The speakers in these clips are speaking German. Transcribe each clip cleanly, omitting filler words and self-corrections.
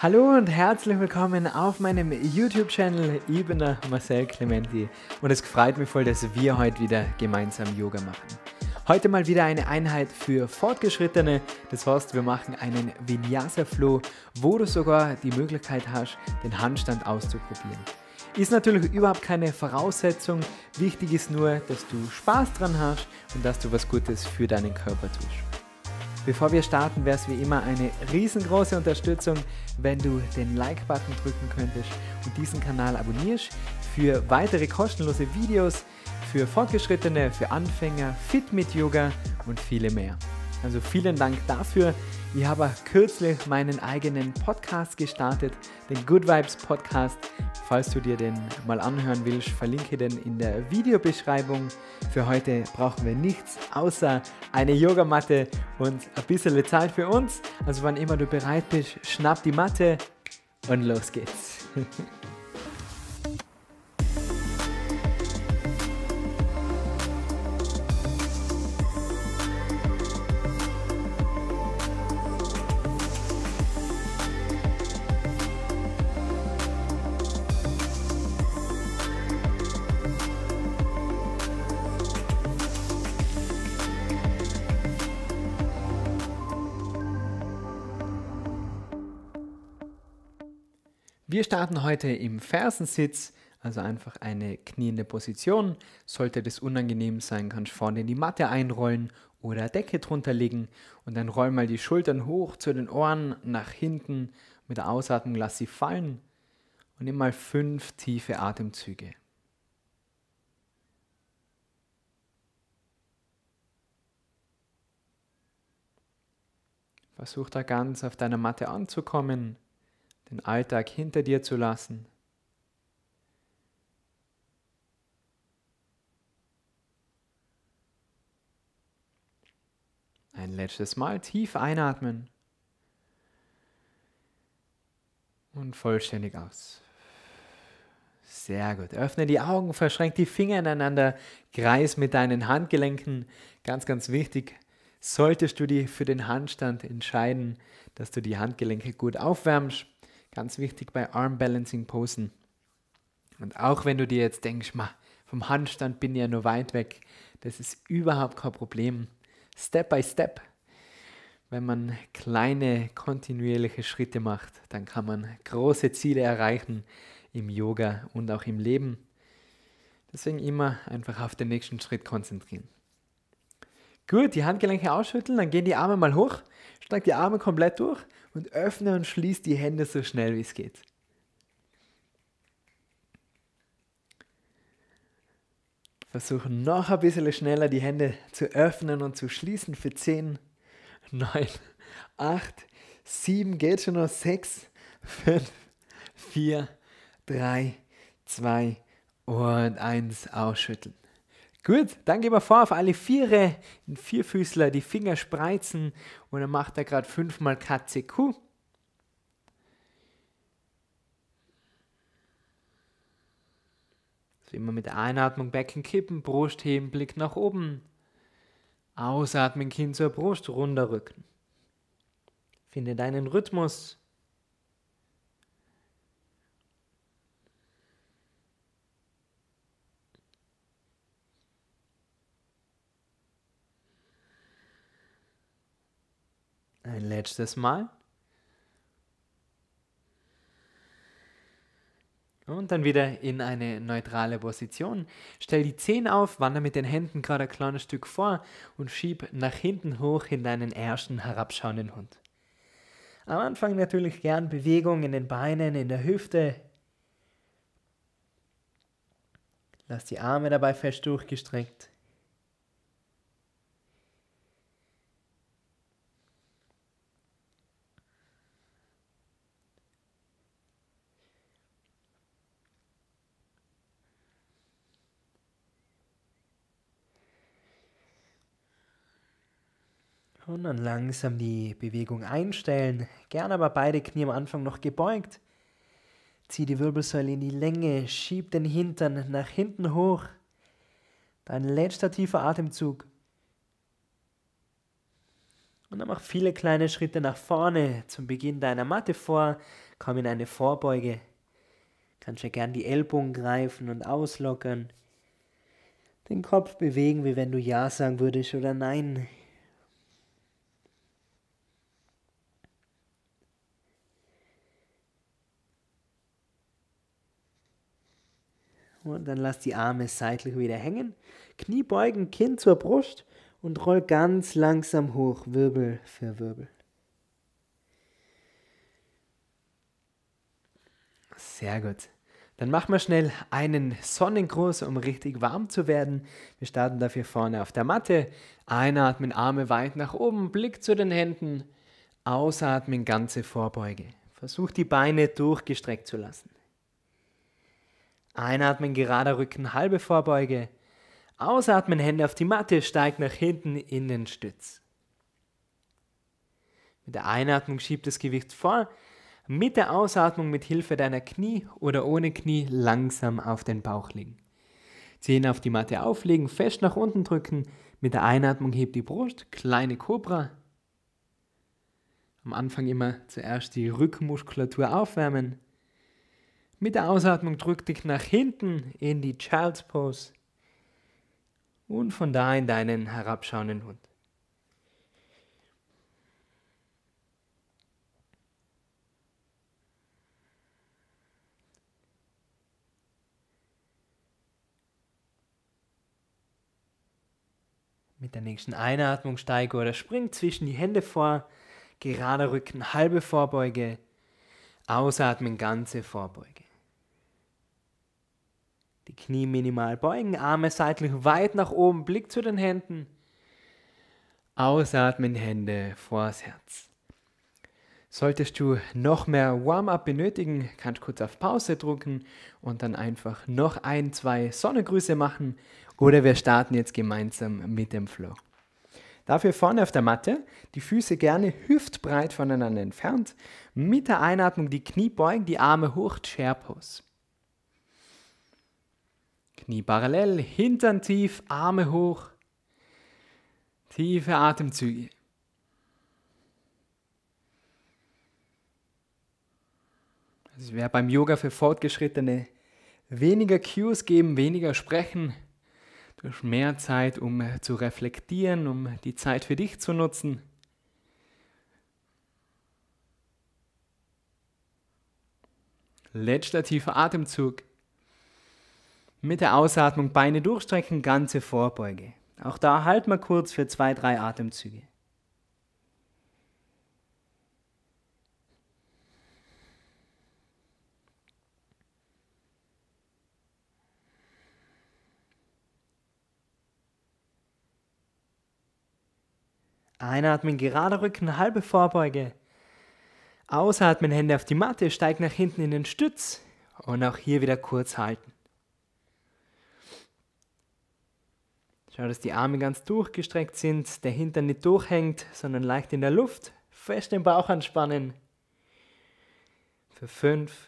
Hallo und herzlich willkommen auf meinem YouTube-Channel. Ich bin der Marcel Clementi und es freut mich voll, dass wir heute wieder gemeinsam Yoga machen. Heute mal wieder eine Einheit für Fortgeschrittene, das heißt, wir machen einen Vinyasa-Flow, wo du sogar die Möglichkeit hast, den Handstand auszuprobieren. Ist natürlich überhaupt keine Voraussetzung, wichtig ist nur, dass du Spaß dran hast und dass du was Gutes für deinen Körper tust. Bevor wir starten, wäre es wie immer eine riesengroße Unterstützung, wenn du den Like-Button drücken könntest und diesen Kanal abonnierst für weitere kostenlose Videos, für Fortgeschrittene, für Anfänger, fit mit Yoga und viele mehr. Also vielen Dank dafür. Ich habe kürzlich meinen eigenen Podcast gestartet, den Good Vibes Podcast. Falls du dir den mal anhören willst, verlinke den in der Videobeschreibung. Für heute brauchen wir nichts außer eine Yogamatte und ein bisschen Zeit für uns. Also wann immer du bereit bist, schnapp die Matte und los geht's. Wir starten heute im Fersensitz, also einfach eine kniende Position. Sollte das unangenehm sein, kannst du vorne in die Matte einrollen oder Decke drunter legen und dann roll mal die Schultern hoch zu den Ohren, nach hinten. Mit der Ausatmung lass sie fallen und nimm mal 5 tiefe Atemzüge. Versuch da ganz auf deiner Matte anzukommen, den Alltag hinter dir zu lassen. Ein letztes Mal tief einatmen und vollständig aus. Sehr gut. Öffne die Augen, verschränk die Finger ineinander, kreis mit deinen Handgelenken. Ganz, ganz wichtig, solltest du dich für den Handstand entscheiden, dass du die Handgelenke gut aufwärmst. Ganz wichtig bei Arm Balancing Posen. Und auch wenn du dir jetzt denkst, vom Handstand bin ich ja nur weit weg, das ist überhaupt kein Problem. Step by Step. Wenn man kleine kontinuierliche Schritte macht, dann kann man große Ziele erreichen im Yoga und auch im Leben. Deswegen immer einfach auf den nächsten Schritt konzentrieren. Gut, die Handgelenke ausschütteln, dann gehen die Arme mal hoch, streck die Arme komplett durch und öffne und schließ die Hände so schnell wie es geht. Versuche noch ein bisschen schneller die Hände zu öffnen und zu schließen für 10, 9, 8, 7, geht schon noch 6, 5, 4, 3, 2 und 1, ausschütteln. Gut, dann gehen wir vor auf alle Viere, in Vierfüßler, die Finger spreizen und dann macht er gerade 5-mal Katze Kuh. So immer mit der Einatmung Becken kippen, Brust heben, Blick nach oben. Ausatmen, Kinn zur Brust, runder Rücken. Finde deinen Rhythmus. Ein letztes Mal. Und dann wieder in eine neutrale Position. Stell die Zehen auf, wandere mit den Händen gerade ein kleines Stück vor und schieb nach hinten hoch in deinen ersten herabschauenden Hund. Am Anfang natürlich gern Bewegung in den Beinen, in der Hüfte. Lass die Arme dabei fest durchgestreckt. Und dann langsam die Bewegung einstellen. Gerne aber beide Knie am Anfang noch gebeugt. Zieh die Wirbelsäule in die Länge, schieb den Hintern nach hinten hoch. Dein letzter tiefer Atemzug. Und dann mach viele kleine Schritte nach vorne zum Beginn deiner Matte vor. Komm in eine Vorbeuge. Kannst ja gern die Ellbogen greifen und auslockern. Den Kopf bewegen, wie wenn du Ja sagen würdest oder Nein. Und dann lass die Arme seitlich wieder hängen. Knie beugen, Kinn zur Brust und roll ganz langsam hoch, Wirbel für Wirbel. Sehr gut. Dann machen wir schnell einen Sonnengruß, um richtig warm zu werden. Wir starten dafür vorne auf der Matte. Einatmen, Arme weit nach oben, Blick zu den Händen. Ausatmen, ganze Vorbeuge. Versuch die Beine durchgestreckt zu lassen. Einatmen, gerader Rücken, halbe Vorbeuge. Ausatmen, Hände auf die Matte, steig nach hinten in den Stütz. Mit der Einatmung schieb das Gewicht vor. Mit der Ausatmung mit Hilfe deiner Knie oder ohne Knie langsam auf den Bauch legen. Zehen auf die Matte auflegen, fest nach unten drücken. Mit der Einatmung heb die Brust, kleine Kobra. Am Anfang immer zuerst die Rückenmuskulatur aufwärmen. Mit der Ausatmung drück dich nach hinten in die Child's Pose und von da in deinen herabschauenden Hund. Mit der nächsten Einatmung steige oder spring zwischen die Hände vor, gerader Rücken, halbe Vorbeuge, ausatmen, ganze Vorbeuge. Die Knie minimal beugen, Arme seitlich weit nach oben, Blick zu den Händen, ausatmen, Hände vors Herz. Solltest du noch mehr Warm-up benötigen, kannst du kurz auf Pause drücken und dann einfach noch 1, 2 Sonnengrüße machen oder wir starten jetzt gemeinsam mit dem Flow. Dafür vorne auf der Matte, die Füße gerne hüftbreit voneinander entfernt, mit der Einatmung die Knie beugen, die Arme hoch, Chair Pose. Knie parallel, Hintern tief, Arme hoch, tiefe Atemzüge. Es wäre beim Yoga für Fortgeschrittene weniger Cues geben, weniger sprechen. Du hast mehr Zeit, um zu reflektieren, um die Zeit für dich zu nutzen. Letzter tiefer Atemzug. Mit der Ausatmung Beine durchstrecken, ganze Vorbeuge. Auch da halt mal kurz für 2, 3 Atemzüge. Einatmen, gerader Rücken, halbe Vorbeuge. Ausatmen, Hände auf die Matte, steig nach hinten in den Stütz und auch hier wieder kurz halten. Schau, dass die Arme ganz durchgestreckt sind, der Hintern nicht durchhängt, sondern leicht in der Luft. Fest den Bauch anspannen. Für 5,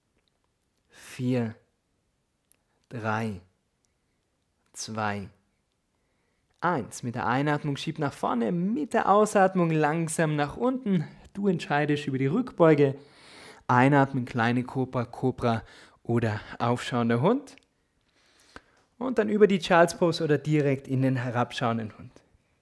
4, 3, 2, 1. Mit der Einatmung schieb nach vorne, mit der Ausatmung langsam nach unten. Du entscheidest über die Rückbeuge. Einatmen, kleine Kobra, Kobra oder aufschauender Hund. Und dann über die Child's Pose oder direkt in den herabschauenden Hund.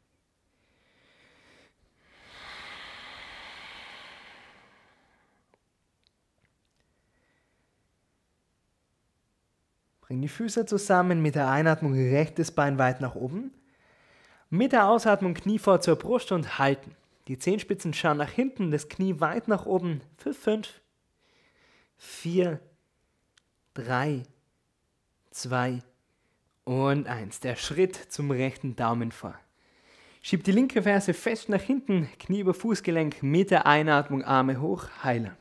Bring die Füße zusammen, mit der Einatmung rechtes Bein weit nach oben. Mit der Ausatmung Knie vor zur Brust und halten. Die Zehenspitzen schauen nach hinten, das Knie weit nach oben für 5, 4, 3, 2 und 1. Der Schritt zum rechten Daumen vor. Schieb die linke Ferse fest nach hinten, Knie über Fußgelenk, mit der Einatmung Arme hoch, High Lunge.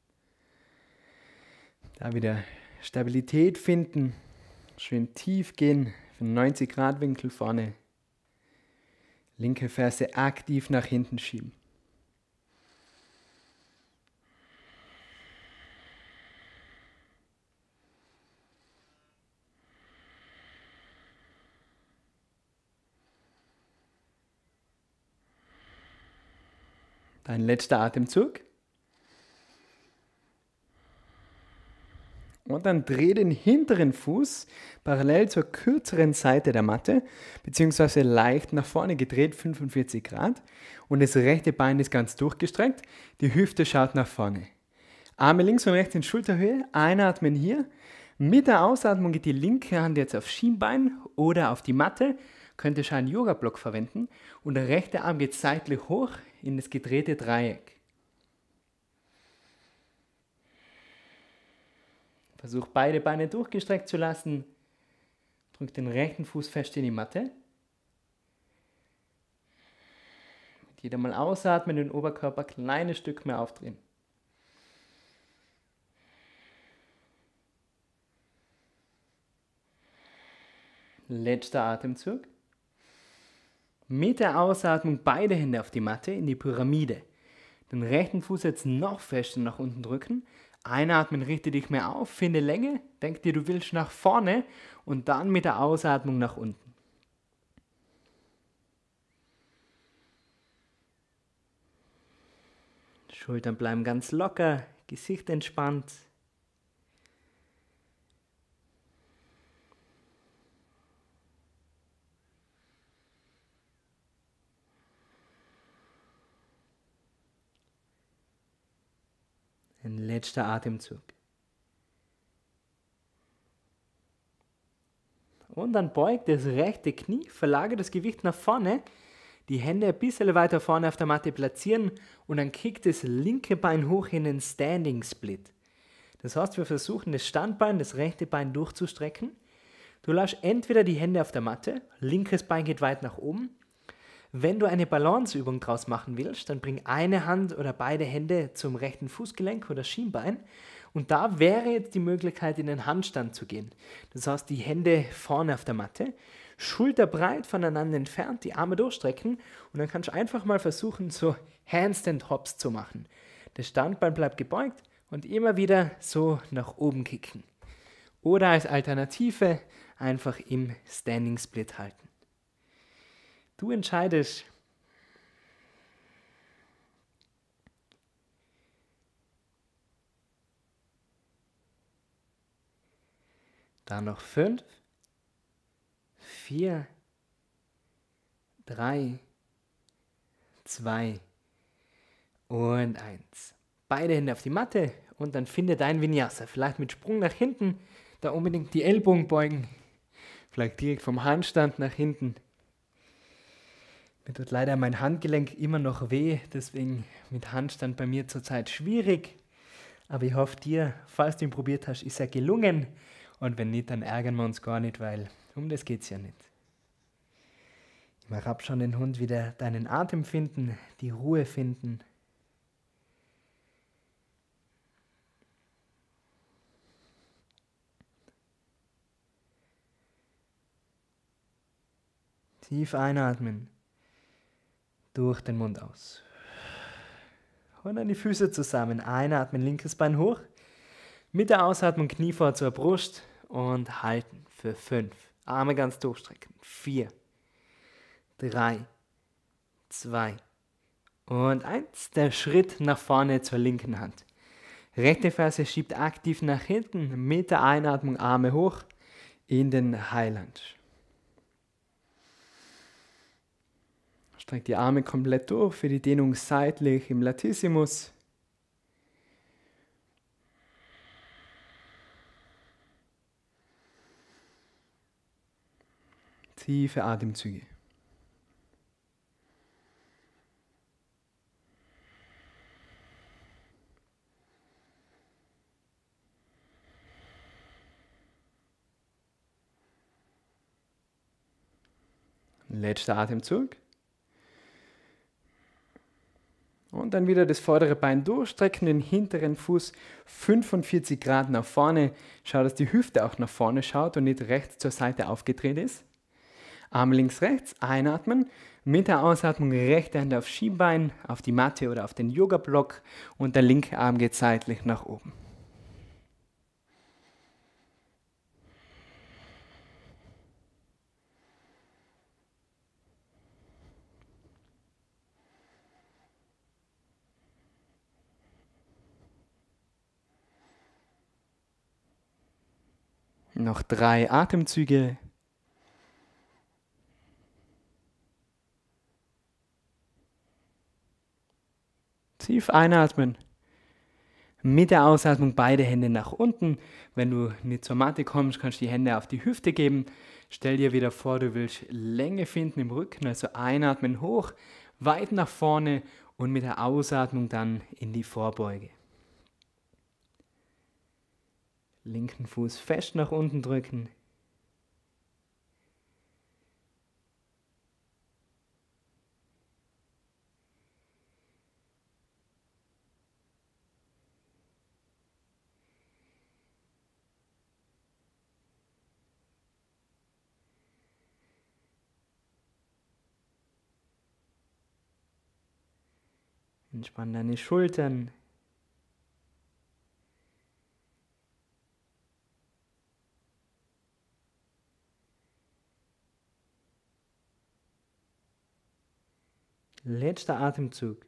Da wieder Stabilität finden, schön tief gehen, für 90 Grad Winkel vorne. Linke Ferse aktiv nach hinten schieben. Dein letzter Atemzug. Und dann dreh den hinteren Fuß parallel zur kürzeren Seite der Matte, beziehungsweise leicht nach vorne gedreht, 45 Grad. Und das rechte Bein ist ganz durchgestreckt, die Hüfte schaut nach vorne. Arme links und rechts in Schulterhöhe, einatmen hier. Mit der Ausatmung geht die linke Hand jetzt auf Schienbein oder auf die Matte, könnt ihr schon einen Yoga-Block verwenden. Und der rechte Arm geht seitlich hoch in das gedrehte Dreieck. Versuch beide Beine durchgestreckt zu lassen. Drück den rechten Fuß fest in die Matte. Mit jedem Mal ausatmen, den Oberkörper ein kleines Stück mehr aufdrehen. Letzter Atemzug. Mit der Ausatmung beide Hände auf die Matte in die Pyramide. Den rechten Fuß jetzt noch fester nach unten drücken. Einatmen, richte dich mehr auf, finde Länge, denk dir, du willst nach vorne und dann mit der Ausatmung nach unten. Schultern bleiben ganz locker, Gesicht entspannt. Ein letzter Atemzug. Und dann beugt das rechte Knie, verlagert das Gewicht nach vorne, die Hände ein bisschen weiter vorne auf der Matte platzieren und dann kickt das linke Bein hoch in den Standing Split. Das heißt, wir versuchen das Standbein, das rechte Bein durchzustrecken. Du lässt entweder die Hände auf der Matte, linkes Bein geht weit nach oben. Wenn du eine Balanceübung draus machen willst, dann bring eine Hand oder beide Hände zum rechten Fußgelenk oder Schienbein und da wäre jetzt die Möglichkeit, in den Handstand zu gehen. Das heißt, die Hände vorne auf der Matte, schulterbreit voneinander entfernt, die Arme durchstrecken und dann kannst du einfach mal versuchen, so Handstand Hops zu machen. Das Standbein bleibt gebeugt und immer wieder so nach oben kicken. Oder als Alternative einfach im Standing Split halten. Du entscheidest. Dann noch 5, 4, 3, 2 und 1. Beide Hände auf die Matte und dann finde dein Vinyasa. Vielleicht mit Sprung nach hinten, da unbedingt die Ellbogen beugen. Vielleicht direkt vom Handstand nach hinten. Mir tut leider mein Handgelenk immer noch weh, deswegen mit Handstand bei mir zurzeit schwierig. Aber ich hoffe dir, falls du ihn probiert hast, ist er gelungen. Und wenn nicht, dann ärgern wir uns gar nicht, weil um das geht es ja nicht. Ich mache ab schon den Hund wieder deinen Atem finden, die Ruhe finden. Tief einatmen. Durch den Mund aus. Und dann die Füße zusammen. Einatmen, linkes Bein hoch. Mit der Ausatmung Knie vor zur Brust und halten für 5. Arme ganz durchstrecken. 4, 3, 2 und 1. Der Schritt nach vorne zur linken Hand. Rechte Ferse schiebt aktiv nach hinten. Mit der Einatmung Arme hoch in den High Lunge. Streck die Arme komplett durch für die Dehnung seitlich im Latissimus. Tiefe Atemzüge. Letzter Atemzug. Und dann wieder das vordere Bein durchstrecken, den hinteren Fuß 45 Grad nach vorne. Schau, dass die Hüfte auch nach vorne schaut und nicht rechts zur Seite aufgedreht ist. Arme links, rechts, einatmen. Mit der Ausatmung rechte Hand auf Schienbein, auf die Matte oder auf den Yoga-Block und der linke Arm geht seitlich nach oben. Noch 3 Atemzüge. Tief einatmen. Mit der Ausatmung beide Hände nach unten. Wenn du nicht zur Matte kommst, kannst du die Hände auf die Hüfte geben. Stell dir wieder vor, du willst Länge finden im Rücken, also einatmen hoch, weit nach vorne und mit der Ausatmung dann in die Vorbeuge. Linken Fuß fest nach unten drücken. Entspann deine Schultern. Letzter Atemzug.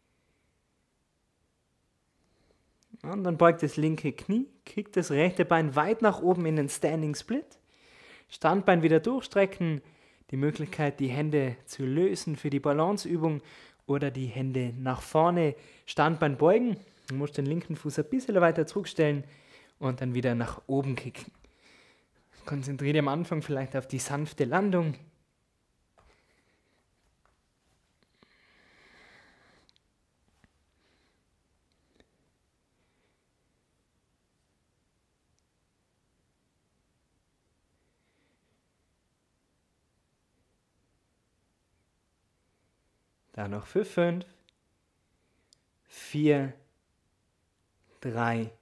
Und dann beugt das linke Knie, kriegt das rechte Bein weit nach oben in den Standing Split. Standbein wieder durchstrecken. Die Möglichkeit, die Hände zu lösen für die Balanceübung oder die Hände nach vorne, Standbein beugen. Du musst den linken Fuß ein bisschen weiter zurückstellen und dann wieder nach oben kicken. Konzentriere dich am Anfang vielleicht auf die sanfte Landung. Dann noch für 5, 4, 3,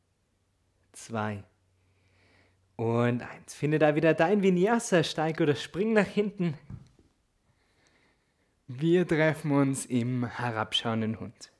2 und 1. Finde da wieder dein Vinyasa, steig oder spring nach hinten. Wir treffen uns im herabschauenden Hund.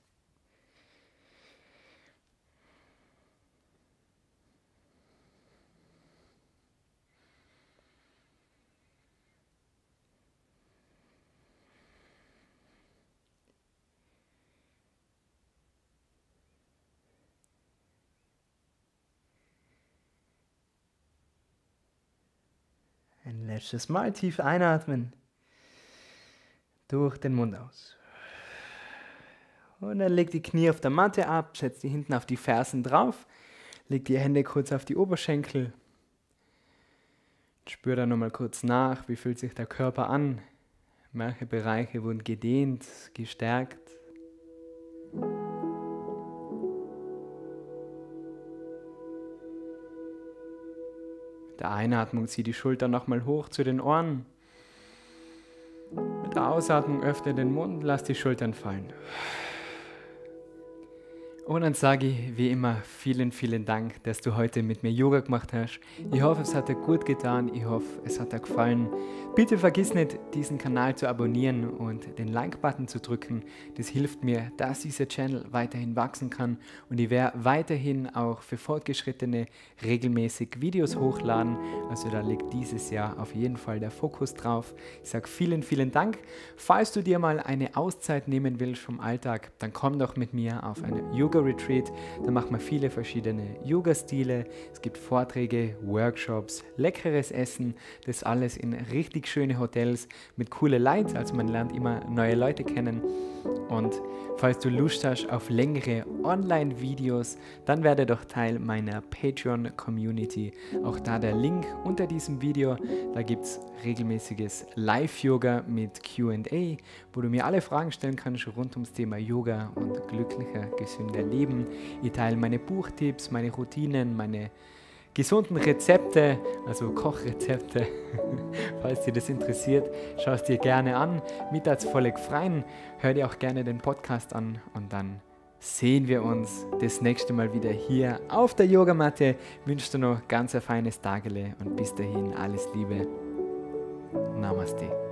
Ein letztes Mal tief einatmen. Durch den Mund aus. Und dann leg die Knie auf der Matte ab, setz die hinten auf die Fersen drauf, leg die Hände kurz auf die Oberschenkel. Spür da nochmal kurz nach, wie fühlt sich der Körper an. Welche Bereiche wurden gedehnt, gestärkt. Mit der Einatmung zieh die Schultern nochmal hoch zu den Ohren. Mit der Ausatmung öffne den Mund, lass die Schultern fallen. Und dann sage ich wie immer vielen, vielen Dank, dass du heute mit mir Yoga gemacht hast. Ich hoffe, es hat dir gut getan. Ich hoffe, es hat dir gefallen. Bitte vergiss nicht, diesen Kanal zu abonnieren und den Like-Button zu drücken. Das hilft mir, dass dieser Channel weiterhin wachsen kann. Und ich werde weiterhin auch für Fortgeschrittene regelmäßig Videos hochladen. Also da liegt dieses Jahr auf jeden Fall der Fokus drauf. Ich sage vielen, vielen Dank. Falls du dir mal eine Auszeit nehmen willst vom Alltag, dann komm doch mit mir auf eine Yoga-Retreat. Da macht man viele verschiedene Yoga-Stile. Es gibt Vorträge, Workshops, leckeres Essen. Das alles in richtig schöne Hotels mit coole Leuten. Also man lernt immer neue Leute kennen. Und falls du Lust hast auf längere Online-Videos, dann werde doch Teil meiner Patreon-Community. Auch da der Link unter diesem Video. Da gibt es regelmäßiges Live-Yoga mit Q&A, wo du mir alle Fragen stellen kannst rund ums Thema Yoga und glücklicher, gesünder Leben. Ich teile meine Buchtipps, meine Routinen, meine gesunden Rezepte, also Kochrezepte. Falls dir das interessiert, schau es dir gerne an. Mittags völlig freien. Hör dir auch gerne den Podcast an und dann sehen wir uns das nächste Mal wieder hier auf der Yogamatte. Ich wünsche dir noch ganz ein feines Tagele und bis dahin alles Liebe. Namaste.